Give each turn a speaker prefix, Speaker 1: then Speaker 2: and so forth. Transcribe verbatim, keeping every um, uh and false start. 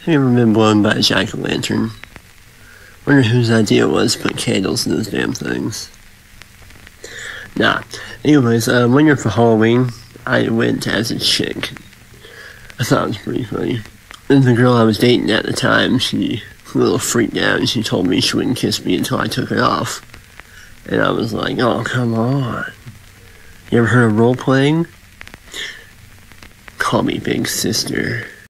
Speaker 1: Have you ever been blown by a jack-o'-lantern? Wonder whose idea it was to put candles in those damn things. Nah. Anyways, uh, one year for Halloween, I went as a chick. I thought it was pretty funny. And the girl I was dating at the time, she a little freaked out, and she told me she wouldn't kiss me until I took it off. And I was like, oh, come on. You ever heard of role-playing? Call me Big Sister.